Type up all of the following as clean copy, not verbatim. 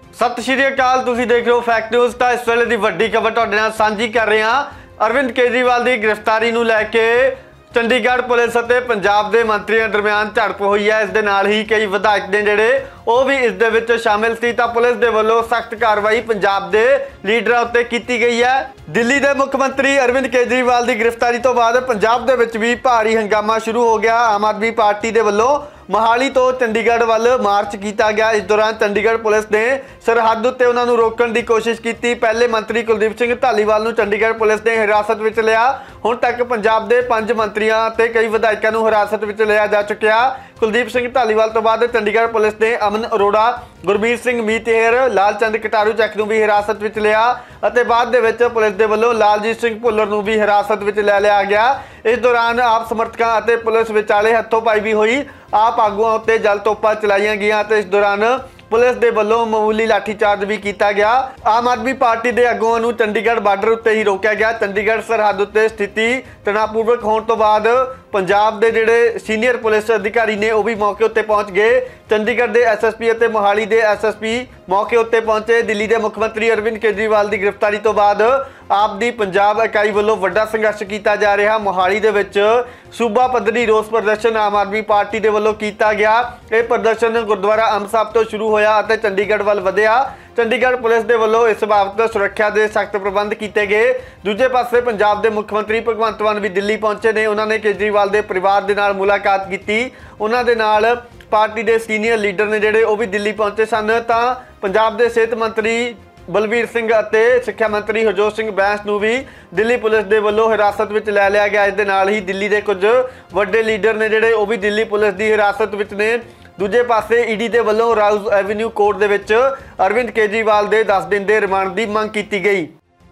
सत श्री अकाल, तुसीं देख रहे हो फैक्ट न्यूज़। तो इस वेले दी वड्डी खबर तुहाडे नाल सांझी कर रहे हैं। अरविंद केजरीवाल की गिरफ्तारी नूं लैके चंडीगढ़ पुलिस और पंजाब के मंत्रियों दरम्यान झड़प हुई है। इस दे नाल ही कई विधायक ने जिहड़े वो भी इस दे विच शामिल सी। तां पुलिस दे वल्लों सख्त कार्रवाई पंजाब के लीडरां उत्ते कीती गई है। दिल्ली के मुख्यमंत्री अरविंद केजरीवाल की गिरफ्तारी तो बाद पंजाब दे विच भी भारी हंगामा शुरू हो गया। आम आदमी पार्टी के वल्लों मोहाली तो चंडीगढ़ वाल मार्च किया गया। इस दौरान चंडीगढ़ पुलिस ने सरहद उत्ते उन्होंने रोकने की कोशिश की। पहले मंत्री कुलदीप सिंह धालीवाल नूं चंडीगढ़ पुलिस ने हिरासत में लिया। हुण तक पंजाब के 5 मंत्रियों ते कई विधायकों नूं हिरासत में लिया जा चुकिया। कुलदीप सिंह धालीवाल तो बाद चंडीगढ़ पुलिस ने अमन अरोड़ा, गुरमीत सिंह मीतेहर, लालचंद कटारू चैक नूं भी हिरासत में लिया और बाद दे विच पुलिस के वल्लों लालजीत सिंह भुल्लर नूं भी हिरासत में लै लिया गया। इस दौरान आप समर्थकों और पुलिस विचाले हथोपाई भी हुई। आप आगुआं उत्ते जल तोपा चलाईयां गईयां ते इस दौरान पुलिस के वल्लों मामूली लाठीचार्ज भी किया गया। आम आदमी पार्टी के आगुआं नूं चंडीगढ़ बार्डर उत्ते ही रोकया गया। चंडीगढ़ सरहद उत्ते स्थिति तनावपूर्वक होने तो बाद पंजाब के जिहड़े सीनियर पुलिस अधिकारी ने वह भी मौके उत्ते पहुंच गए। चंडीगढ़ के SSP और मोहाली के SSP मौके उत्ते पहुंचे। दिल्ली के मुख्यमंत्री अरविंद केजरीवाल की गिरफ्तारी तो बाद आप दी पंजाब इकाई वल्लों वड्डा संघर्ष किया जा रहा। मोहाली दे विच सूबा पद्धरी रोस प्रदर्शन आम आदमी पार्टी के वल्लों किया गया। यह प्रदर्शन गुरुद्वारा अंब साहब तो शुरू होया और चंडीगढ़ वाल वधिया। चंडीगढ़ पुलिस के वल्लों इस बाबत सुरक्षा के सख्त प्रबंध किए गए। दूजे पासे पंजाब के मुख्यमंत्री भगवंत मान भी दिल्ली पहुंचे ने। उन्होंने केजरीवाल के परिवार के नाल मुलाकात की। उन्होंने नाल पार्टी के सीनियर लीडर ने जिहड़े वो भी दिल्ली पहुंचे सन। तां पंजाब के सेहत मंत्री बलबीर सिंह और सिक्ख्या मंत्री हरजोत सिंह बैंस नूं भी दिल्ली पुलिस के वल्लों हिरासत में लै लिया गया। इस दे नाल ही दिल्ली के कुछ वड्डे लीडर ने जिहड़े वो भी दिल्ली पुलिस की हिरासत में ने। दूजे पासे ईडी के वल्लों राउज एवेन्यू कोर्ट दे विच अरविंद केजरीवाल के 10 दिन के रिमांड की मंग की गई।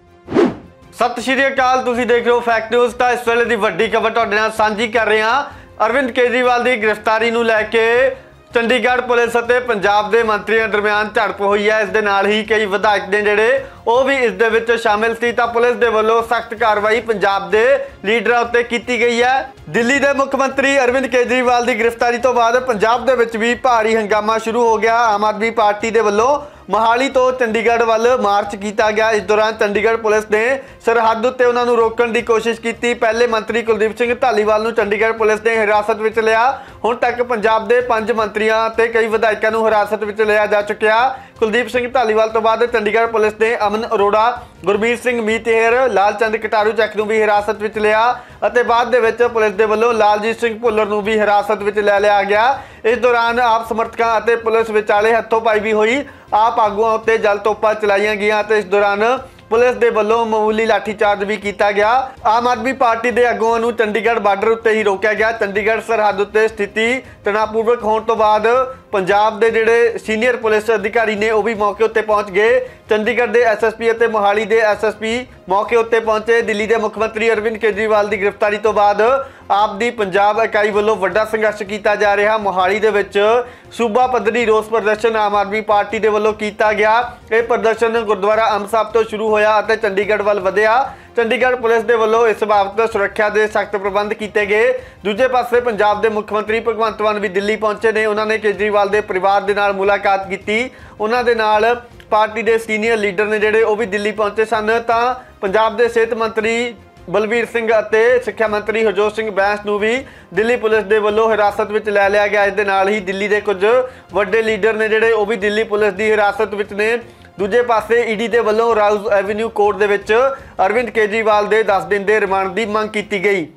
सत श्री अकाल, तुसीं देख रहे हो फैक्ट न्यूज़। तो इस वेले दी वड्डी खबर तुहाडे नाल सांझी कर रहे हैं। अरविंद केजरीवाल की गिरफ्तारी नूं लैके चंडीगढ़ पुलिस और पंजाब के मंत्रियों दरम्यान झड़प हुई है। इस दे नाल ही कई विधायक ने जिहड़े वो भी इस दे विच शामिल सी। तां पुलिस के वल्लों सख्त कार्रवाई पंजाब के लीडरां उत्ते कीती गई है। दिल्ली के मुख्यमंत्री अरविंद केजरीवाल की गिरफ्तारी तो बाद पंजाब दे विच भी भारी हंगामा शुरू हो गया। आम आदमी पार्टी के वल्लों मोहाली तो चंडीगढ़ वाल मार्च किया गया। इस दौरान चंडीगढ़ पुलिस ने सरहद उत्ते उन्होंने रोकने की कोशिश की। पहले मंत्री कुलदीप सिंह धालीवाल नूं चंडीगढ़ पुलिस ने हिरासत में लिया। हुण तक पंजाब के 5 मंत्रियों ते कई विधायकों नूं हिरासत में लिया जा चुकिया। कुलदीप सिंह धालीवाल तो बाद चंडीगढ़ पुलिस ने अमन अरोड़ा, गुरमीत सिंह मीतेहर, लालचंद कटारू चैक नूं भी हिरासत में लिया और बाद दे विच पुलिस के वल्लों लालजीत सिंह भुल्लर नूं भी हिरासत में लै लिया गया। इस दौरान आप समर्थकों और पुलिस विचाले हथोपाई भी हुई। आप आगुआं उत्ते जल तोपा चलाईयां गईयां ते इस दौरान पुलिस के वल्लों मामूली लाठीचार्ज भी किया गया। आम आदमी पार्टी के आगुआं नूं चंडीगढ़ बार्डर उत्ते ही रोकया गया। चंडीगढ़ सरहद उत्ते स्थिति तनावपूर्वक होने तो बाद पंजाब के जिहड़े सीनियर पुलिस अधिकारी ने वह भी मौके उत्ते पहुंच गए। चंडीगढ़ के SSP और मोहाली के SSP मौके उत्ते पहुंचे। दिल्ली के मुख्यमंत्री अरविंद केजरीवाल की गिरफ्तारी तो बाद आप दी पंजाब इकाई वल्लों वड्डा संघर्ष किया जा रहा। मोहाली दे विच सूबा पद्धरी रोस प्रदर्शन आम आदमी पार्टी के वल्लों किया गया। यह प्रदर्शन गुरुद्वारा अंब साहब तो शुरू होया और चंडीगढ़ वाल वधिया। चंडीगढ़ पुलिस के वल्लों इस बाबत सुरक्षा के सख्त प्रबंध किए गए। दूजे पासे पंजाब के मुख्यमंत्री भगवंत मान भी दिल्ली पहुंचे ने। उन्होंने केजरीवाल के परिवार के नाल मुलाकात की। उन्होंने नाल पार्टी के सीनियर लीडर ने जिहड़े वो भी दिल्ली पहुंचे सन। तां पंजाब के सेहत मंत्री बलबीर सिंह और सिक्ख्या मंत्री हरजोत सिंह बैंस नूं भी दिल्ली पुलिस के वल्लों हिरासत में लै लिया गया। इस दे नाल ही दिल्ली के कुछ वड्डे लीडर ने जिहड़े वो भी दिल्ली पुलिस की हिरासत में ने। दूजे पासे ईडी के वल्लों राउज एवेन्यू कोर्ट दे विच अरविंद केजरीवाल के 10 दिन के रिमांड की मंग की गई।